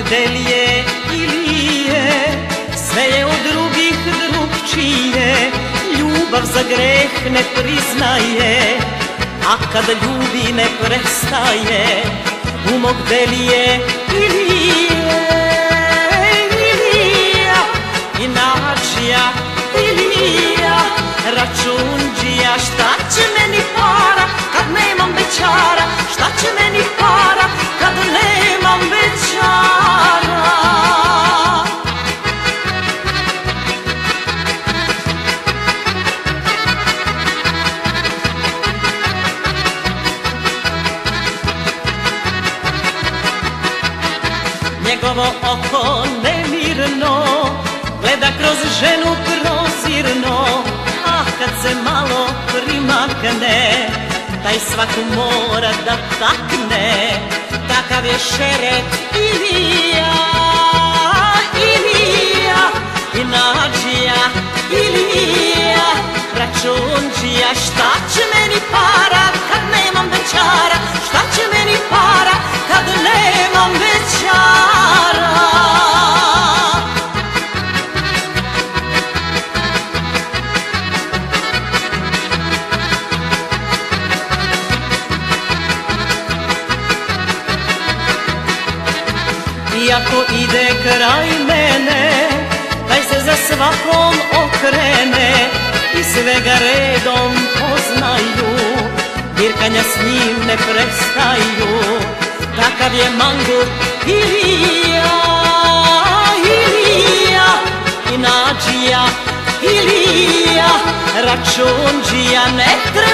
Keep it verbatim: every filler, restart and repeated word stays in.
Delije Ilije, sve je od drugih drugčije, ljubav za greh ne priznaje, a kada ljubi ne prestaje. U mog Delije Ilije, Ilija, i Nađija Ilija, računđija. Šta će meni para kad nemam bećara, šta će meni para kad nemam bećara. Njegovo oko nemirno gleda kroz ženu prozirno, a kad se malo primakne, taj svaku mora da takne. Takav je šeret Ilija, Ilija, i Nađija Ilija, računđija. Šta će meni para kad nemam bećara, šta će meni para kad nemam bećara. Iako ide kraj mene, taj se za svakom okrene i sve ga redom poznaju, birkanja s njim ne prestaju. Takav je mangut Ilija, Ilija, i Nađija Ilija, računđija. Ne treba